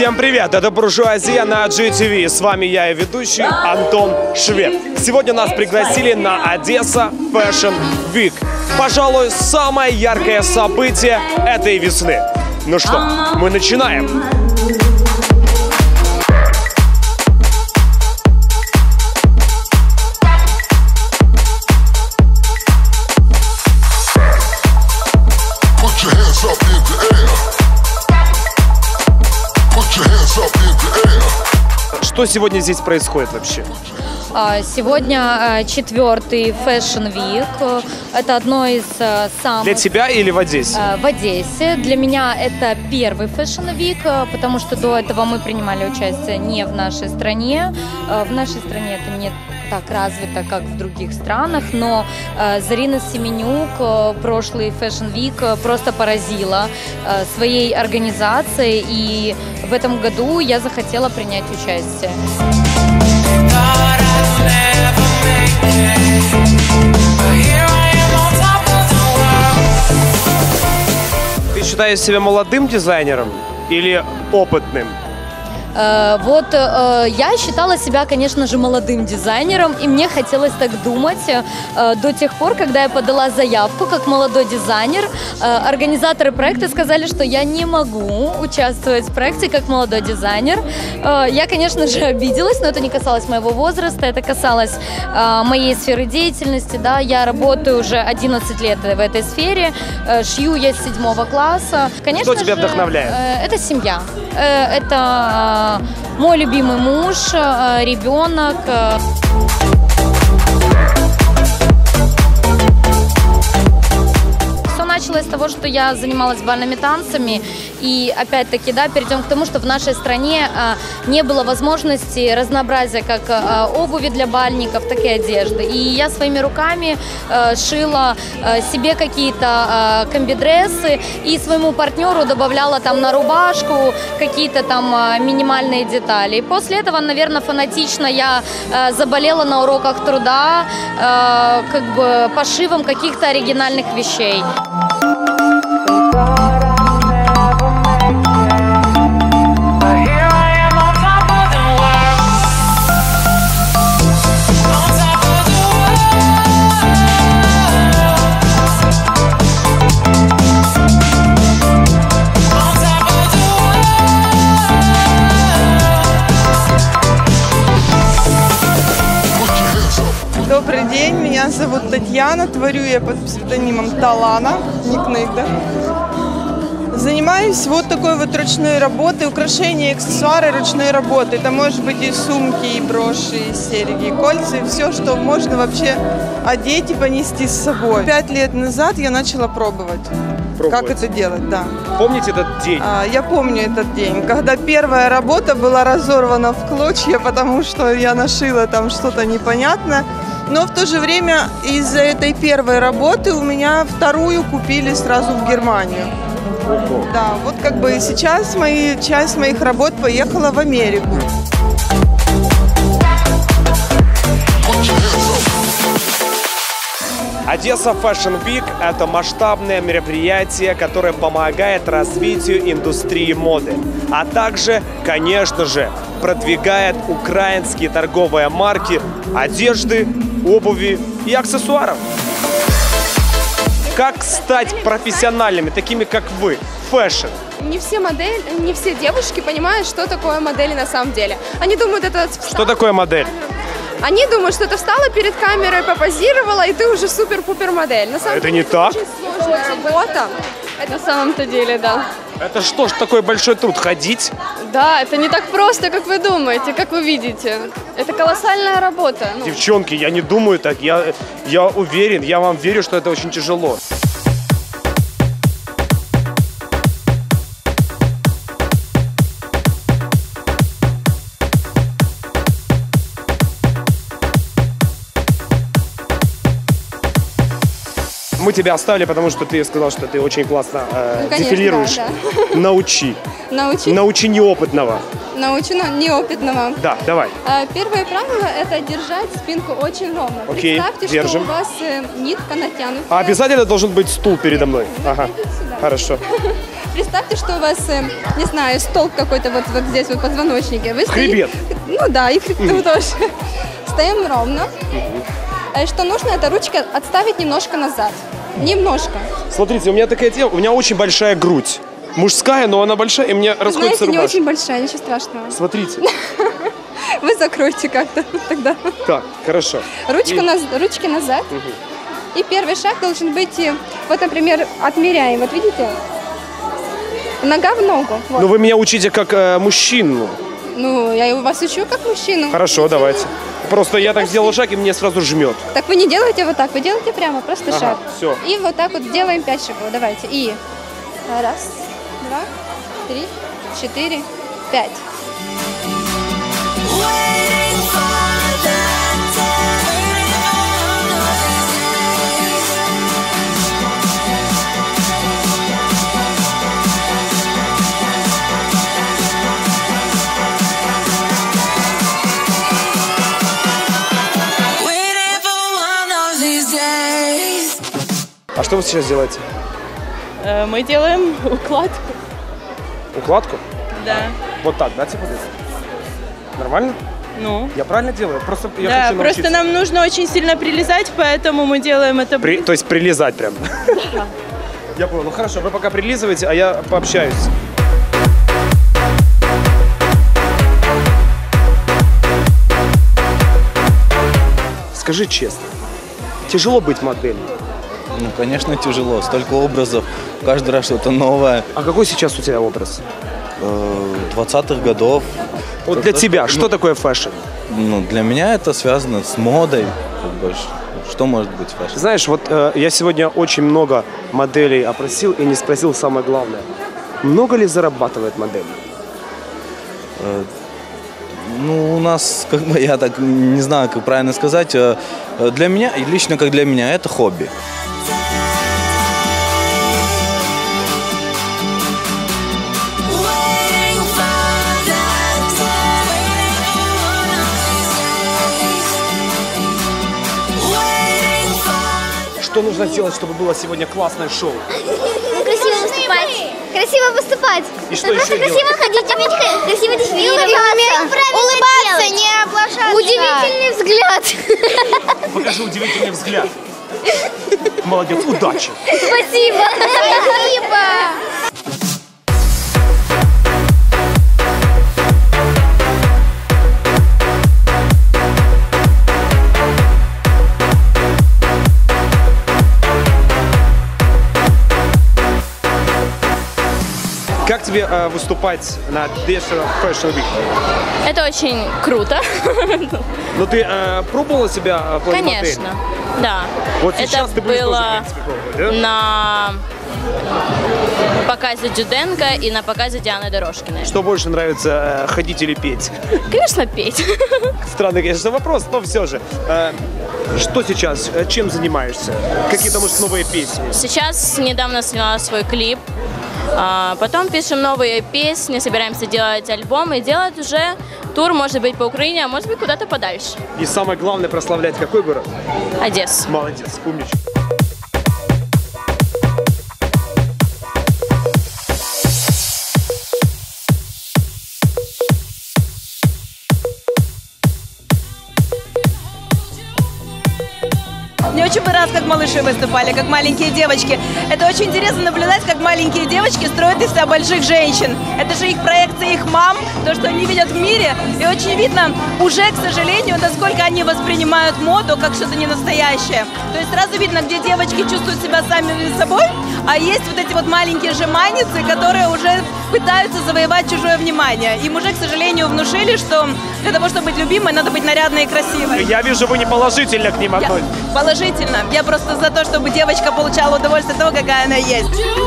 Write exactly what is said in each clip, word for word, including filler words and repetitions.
Всем привет, это Буржуазия на джи ти ви. С вами я и ведущий Антон Швед. Сегодня нас пригласили на Одесса Fashion Week. Пожалуй, самое яркое событие этой весны. Ну что, мы начинаем. Что сегодня здесь происходит вообще? Сегодня четвертый Fashion Week. Это одно из самых... Для тебя или в Одессе? В Одессе. Для меня это первый Fashion Week, потому что до этого мы принимали участие не в нашей стране. В нашей стране это не так развито, как в других странах, но Зарина Семенюк прошлый Fashion Week просто поразила своей организацией, и в этом году я захотела принять участие. Ты считаешь себя молодым дизайнером или опытным? Вот я считала себя, конечно же, молодым дизайнером, и мне хотелось так думать до тех пор, когда я подала заявку как молодой дизайнер. Организаторы проекта сказали, что я не могу участвовать в проекте как молодой дизайнер. Я, конечно же, обиделась, но это не касалось моего возраста, это касалось моей сферы деятельности. Да, я работаю уже одиннадцать лет в этой сфере, шью я с седьмого класса. Конечно, что тебя же, вдохновляет? Это семья, это мой любимый муж, ребенок. Все началось с того, что я занималась бальными танцами. И опять-таки, да, перейдем к тому, что в нашей стране а, не было возможности разнообразия как а, обуви для бальников, так и одежды. И я своими руками а, шила а, себе какие-то а, комби-дрессы и своему партнеру добавляла там на рубашку какие-то там а, минимальные детали. И после этого, наверное, фанатично я а, заболела на уроках труда а, как бы пошивом каких-то оригинальных вещей. Добрый день, меня зовут Татьяна, творю я под псевдонимом Талана, никнейм, да? Занимаюсь вот такой вот ручной работой, украшения, аксессуары ручной работы. Это может быть и сумки, и броши, и серьги, и кольца, и все, что можно вообще одеть и понести с собой. Пять лет назад я начала пробовать, пробовать. Как это делать, да. Помните этот день? А, я помню этот день, когда первая работа была разорвана в клочья, потому что я нашила там что-то непонятное. Но в то же время из-за этой первой работы у меня вторую купили сразу в Германию. Да, вот как бы сейчас мои, часть моих работ поехала в Америку. Одесса Fashion Week – это масштабное мероприятие, которое помогает развитию индустрии моды, а также, конечно же, продвигает украинские торговые марки одежды, обуви и аксессуаров. Как стать профессиональными, такими как вы, фэшн? Не все модели, не все девушки понимают, что такое модели на самом деле. Они думают, это... Что такое модель? Они думают, что ты встала перед камерой, попозировала, и ты уже супер-пупер модель. На самом это деле, не так? Это очень сложная работа. Это на самом-то деле, да. Это что ж такой большой труд, ходить? Да, это не так просто, как вы думаете, как вы видите. Это колоссальная работа. Ну. Девчонки, я не думаю так. Я, я уверен, я вам верю, что это очень тяжело. Мы тебя оставили, потому что ты сказал, что ты очень классно э, ну, конечно, дефилируешь. Да, да. Научи. Научи. Научи неопытного. Научу неопытного. Да, давай. Первое правило – это держать спинку очень ровно. Окей, Представьте, держим. что у вас нитка натянута. А обязательно должен быть стул передо мной? Ага, хорошо. представьте, что у вас, э, не знаю, столб какой-то вот, вот здесь, вот в позвоночнике. Вы Хребет. стоите- Ну да, и хребет тоже. Стоим ровно. Э, Что нужно, это ручка отставить немножко назад. Немножко. Смотрите, у меня такая тема, у меня очень большая грудь. Мужская, но она большая, и мне расходится Знаете, не рубашка. очень большая, ничего страшного. Смотрите. Вы закройте как-то тогда. Так, хорошо. Ручку И- наз- ручки назад. И первый шаг должен быть, э, вот, например, отмеряем. Вот видите? Нога в ногу. Вот. Ну вы меня учите как э, мужчину. Ну, я и вас учу как мужчину. Хорошо, давайте. Просто я так сделал шаг, и мне сразу жмет. Так вы не делаете вот так, вы делаете прямо, просто Ага, шаг. всё. И вот так вот делаем пять шагов. Давайте. И раз, два, три, четыре, пять. А что вы сейчас делаете? Э, Мы делаем укладку. Укладку? Да. Вот так, да, типа? Нормально? Ну. Я правильно делаю? Просто я Да, хочу просто научиться. нам нужно очень сильно прилезать, поэтому мы делаем это. При- то есть прилезать прям. Я понял. Ну хорошо, вы пока прилизываете, а я пообщаюсь. Скажи честно, тяжело быть моделью? Ну, конечно, тяжело. Столько образов, каждый раз что-то новое. А какой сейчас у тебя образ? Э, двадцатых годов. Вот Это для что- тебя, ну, что такое фэшн? Ну, для меня это связано с модой. Как бы, ш- что может быть фэшн? Знаешь, вот э, я сегодня очень много моделей опросил и не спросил самое главное. Много ли зарабатывает модель? Э, ну, у нас, как бы, я так не знаю, как правильно сказать. э, э, Для меня, и лично как для меня, это хобби. Что нужно сделать, чтобы было сегодня классное шоу? Ну, красиво выступать. Красиво выступать. И что Ну, еще просто делать? красиво ходить, уметь х- красиво дефилироваться. Улыбаться, не облажаться. Удивительный взгляд. Покажи удивительный взгляд. Молодец, удачи. Спасибо. Спасибо. Как тебе э, выступать на Deshra Fashion Week? Это очень круто. Ну ты э, пробовала себя э, в плане модели? Конечно, да. Вот Это сейчас ты будешь тоже, в было принципе, пробовать, да? на показе Дюденко и на показе Дианы Дорошкиной. Что больше нравится, э, ходить или петь? Конечно, петь. Странный, конечно, вопрос, но все же. Э, что сейчас? Э, Чем занимаешься? Какие-то, может, новые песни? Сейчас недавно сняла свой клип. А, Потом пишем новые песни, собираемся делать альбом и делать уже тур, может быть, по Украине, а может быть, куда-то подальше. И самое главное, прославлять какой город? Одессу. Молодец, умничка. Мне очень понравилось, как малыши выступали, как маленькие девочки. Это очень интересно наблюдать, как маленькие девочки строят из себя больших женщин. Это же их проекция их мам, то, что они видят в мире. И очень видно уже, к сожалению, насколько они воспринимают моду как что-то ненастоящее. То есть сразу видно, где девочки чувствуют себя сами собой, а есть вот эти вот маленькие жеманницы, которые уже пытаются завоевать чужое внимание. Им уже, к сожалению, внушили, что для того, чтобы быть любимой, надо быть нарядной и красивой. Я вижу, вы не положительно к ним Я- относитесь. Положительно. Я просто за то, чтобы девочка получала удовольствие от того, какая она есть.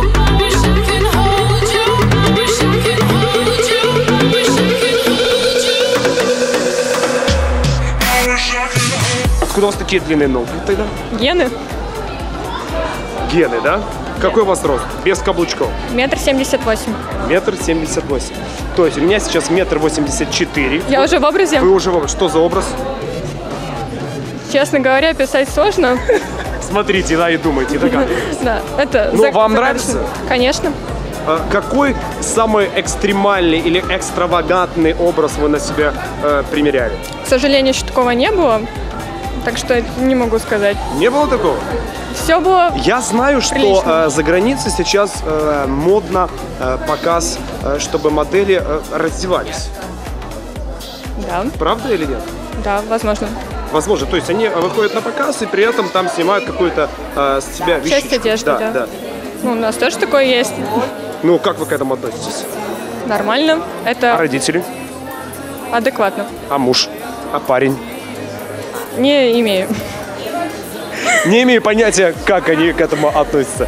Откуда у вас такие длинные ноги тогда? Гены? Гены, да? Какой у вас рост? Без каблучков. Метр семьдесят восемь. Метр семьдесят восемь. То есть у меня сейчас метр восемьдесят четыре. Я уже в образе. Вы уже в образе. Что за образ? Честно говоря, писать сложно. Смотрите, да, и думайте, догадывайтесь. Да, это Ну, за- вам загадочно. нравится? Конечно. э, какой самый экстремальный или экстравагантный образ вы на себя э, примеряли? К сожалению, еще такого не было, так что не могу сказать. Не было такого? Все было. Я знаю, что прилично. э, за границей сейчас э, модно э, показ, э, чтобы модели э, раздевались. Да. Правда или нет? Да, возможно. Возможно, то есть они выходят на показ и при этом там снимают какую-то э, с себя вещичку. Часть одежды, да. да. Ну, у нас тоже такое есть. Ну, как вы к этому относитесь? Нормально. Это А родители? адекватно. А муж? А парень? Не имею. Не имею понятия, как они к этому относятся.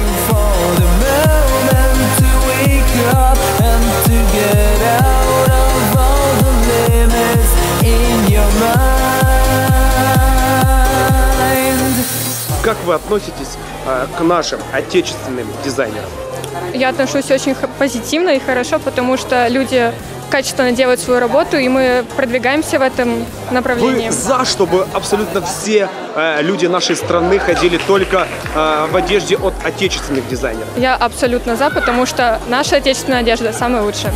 Как вы относитесь э, к нашим отечественным дизайнерам? Я отношусь очень х- позитивно и хорошо, потому что люди качественно делают свою работу, и мы продвигаемся в этом направлении. Вы за, чтобы абсолютно все э, люди нашей страны ходили только э, в одежде от отечественных дизайнеров? Я абсолютно за, потому что наша отечественная одежда самая лучшая.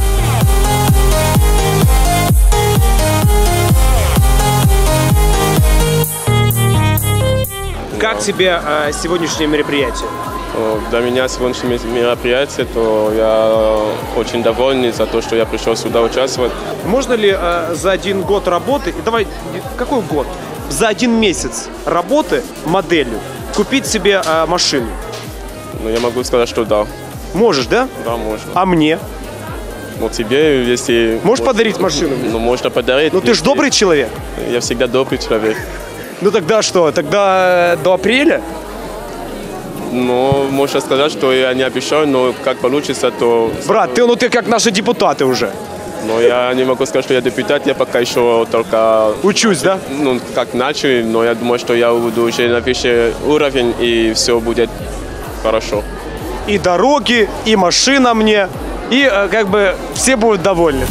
Как тебе э, сегодняшнее мероприятие? Для меня сегодняшнее мероприятие, то я очень доволен за то, что я пришел сюда участвовать. Можно ли э, за один год работы, и давай, какой год? За один месяц работы моделью купить себе э, машину? Ну, я могу сказать, что да. Можешь, да? Да, можно. А мне? Ну, тебе, если... Можешь подарить машину? Ну, можно подарить. Ну, ты же добрый человек. Я всегда добрый человек. Ну, тогда что? Тогда до апреля? Ну, можно сказать, что я не обещаю, но как получится, то... Брат, ты, ну ты как наши депутаты уже. Но я не могу сказать, что я депутат, я пока еще только... Учусь, да? Ну, как начал, но я думаю, что я буду уже на выше уровень, и все будет хорошо. И дороги, и машина мне, и э, как бы все будут довольны.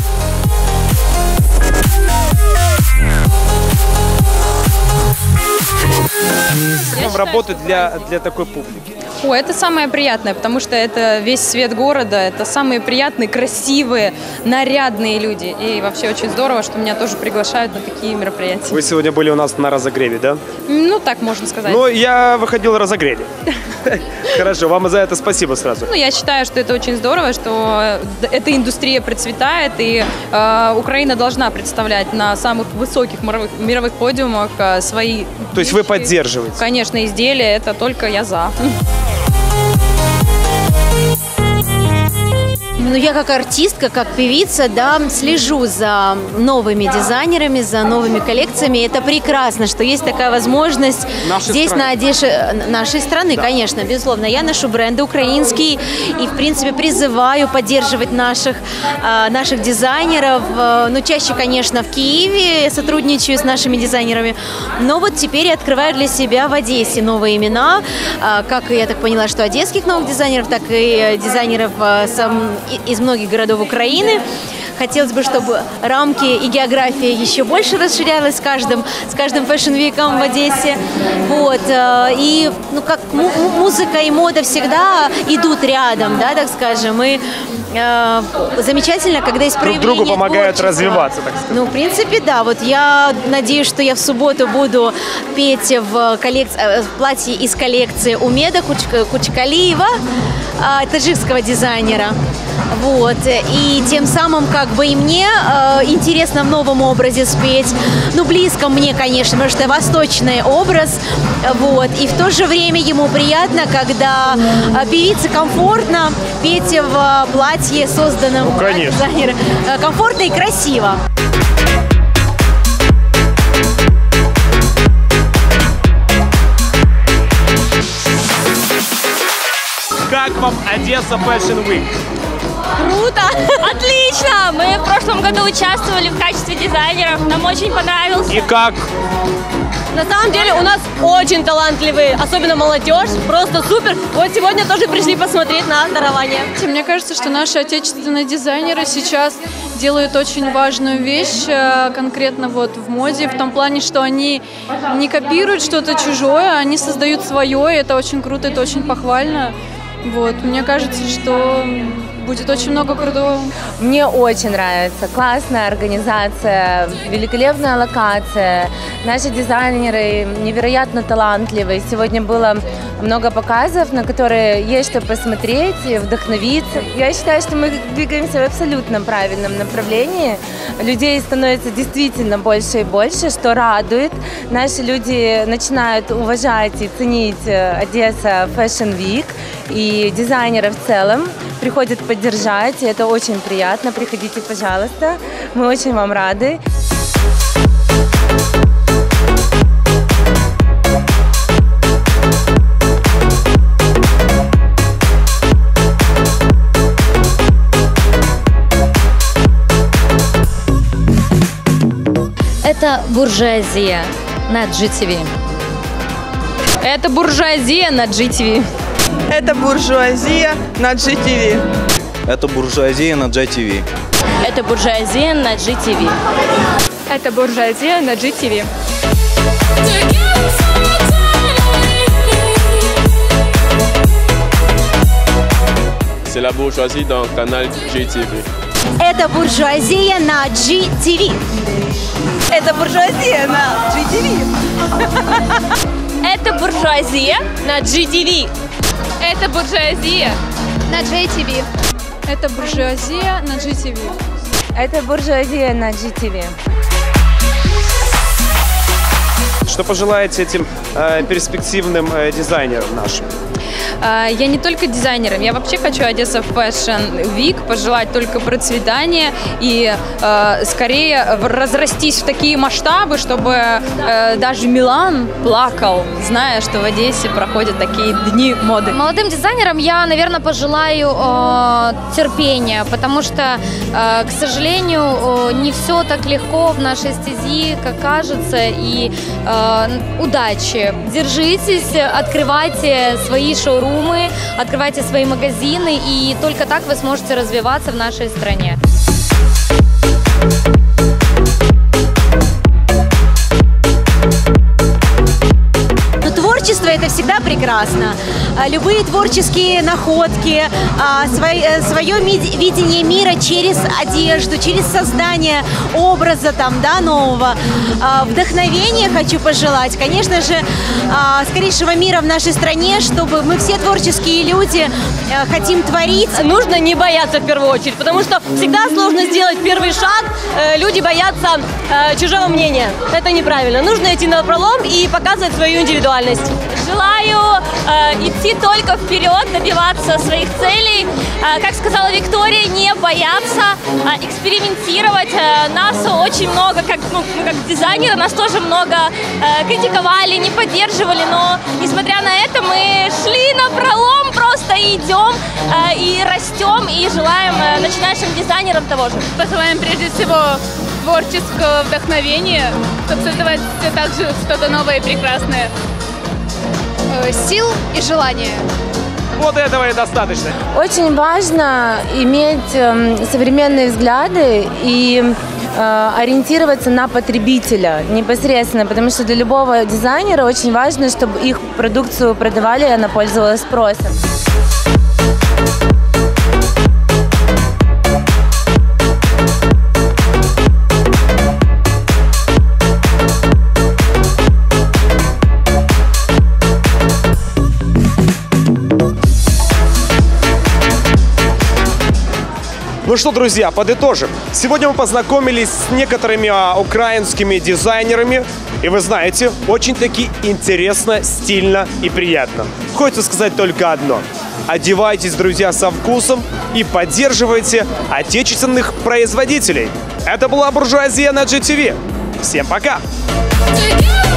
Работать для, для такой публики? О, это самое приятное, потому что это весь свет города, это самые приятные, красивые, нарядные люди. И вообще очень здорово, что меня тоже приглашают на такие мероприятия. Вы сегодня были у нас на разогреве, да? Ну, так можно сказать. Ну, я выходил разогрели. Хорошо, вам за это спасибо сразу. Ну, я считаю, что это очень здорово, что эта индустрия процветает, и э, Украина должна представлять на самых высоких мировых, мировых подиумах э, свои... То есть вы поддерживаете? Конечно, изделия, это только я за. Ну, я как артистка, как певица, да, слежу за новыми дизайнерами, за новыми коллекциями. Это прекрасно, что есть такая возможность нашей здесь страны. на одежде нашей страны, да. Конечно, безусловно. Я ношу бренды украинские и, в принципе, призываю поддерживать наших, наших дизайнеров. Ну, чаще, конечно, в Киеве я сотрудничаю с нашими дизайнерами. Но вот теперь я открываю для себя в Одессе новые имена. Как я так поняла, что одесских новых дизайнеров, так и дизайнеров сам из многих городов Украины. Хотелось бы, чтобы рамки и география еще больше расширялась с каждым, с каждым фэшн-виком в Одессе. Вот. И ну, как музыка и мода всегда идут рядом, да, так скажем. И э, замечательно, когда есть проявление друг другу помогают творчества. Развиваться, так сказать. Ну, в принципе, да. Вот я надеюсь, что я в субботу буду петь в, коллекции, в платье из коллекции Умеда Кучкалиева, таджикского дизайнера. Вот. И тем самым как бы и мне э, интересно в новом образе спеть. Ну, близко мне, конечно, потому что это восточный образ. Вот. И в то же время ему приятно, когда э, певице комфортно петь в платье, созданном ну, дизайнером. Э, комфортно и красиво. Как вам Одесса Fashion Week? Круто! Отлично! Мы в прошлом году участвовали в качестве дизайнеров. Нам очень понравился. И как? На самом деле у нас очень талантливые, особенно молодежь, просто супер. Вот сегодня тоже пришли посмотреть на дарование. Мне кажется, что наши отечественные дизайнеры сейчас делают очень важную вещь, конкретно вот в моде, в том плане, что они не копируют что-то чужое, они создают свое, и это очень круто, это очень похвально. Вот, мне кажется, что будет очень много крутого. Мне очень нравится. Классная организация, великолепная локация. Наши дизайнеры невероятно талантливые. Сегодня было много показов, на которые есть что посмотреть и вдохновиться. Я считаю, что мы двигаемся в абсолютно правильном направлении. Людей становится действительно больше и больше, что радует. Наши люди начинают уважать и ценить Одесса Fashion Week и дизайнеров в целом. Приходят поддержать, и это очень приятно. Приходите, пожалуйста. Мы очень вам рады. Это буржуазия на джи ти ви. Это буржуазия на джи ти ви. Это буржуазия на джи ти ви. Это буржуазия на джи ти ви. Это буржуазия на джи ти ви. Это буржуазия на джи ти ви. C'est la bourgeoisie dans le canal джи ти ви. Это буржуазия на джи ти ви. Это буржуазия на джи ти ви. Это буржуазия на джи ти ви. Это буржуазия На джей ти ви. Это буржуазия на джи ти ви. Это буржуазия на джи ти ви. Что пожелаете этим э, перспективным э, дизайнерам нашим? Я не только дизайнером, я вообще хочу Одесса Fashion Week пожелать только процветания и э, скорее разрастись в такие масштабы, чтобы э, даже Милан плакал, зная, что в Одессе проходят такие дни моды. Молодым дизайнерам я, наверное, пожелаю э, терпения, потому что, э, к сожалению, э, не все так легко в нашей стези, как кажется, и э, удачи. Держитесь, открывайте свои шоурумы, открывайте свои магазины, и только так вы сможете развиваться в нашей стране. Но творчество – это всегда прекрасно. Любые творческие находки, свое видение мира через одежду, через создание образа там, да, нового. Вдохновения хочу пожелать, конечно же, скорейшего мира в нашей стране, чтобы мы все творческие люди хотим творить. Нужно не бояться в первую очередь, потому что всегда сложно сделать первый шаг. Люди боятся чужого мнения. Это неправильно. Нужно идти напролом и показывать свою индивидуальность. Желаю э, идти только вперед, добиваться своих целей. Э, как сказала Виктория, не бояться э, экспериментировать. Э, нас очень много, как, ну, как дизайнеры, нас тоже много э, критиковали, не поддерживали, но несмотря на это мы шли напролом, просто идем э, и растем, и желаем э, начинающим дизайнерам того же. Посылаем прежде всего творческого вдохновения, чтобы создавать также что-то новое и прекрасное. Сил и желания. Вот этого и достаточно. Очень важно иметь э, современные взгляды и э, ориентироваться на потребителя непосредственно, потому что для любого дизайнера очень важно, чтобы их продукцию продавали, и она пользовалась спросом. Ну что, друзья, подытожим. Сегодня мы познакомились с некоторыми а, украинскими дизайнерами. И вы знаете, очень-таки интересно, стильно и приятно. Хочется сказать только одно. Одевайтесь, друзья, со вкусом и поддерживайте отечественных производителей. Это была буржуазия на джи ти ви. Всем пока! Together.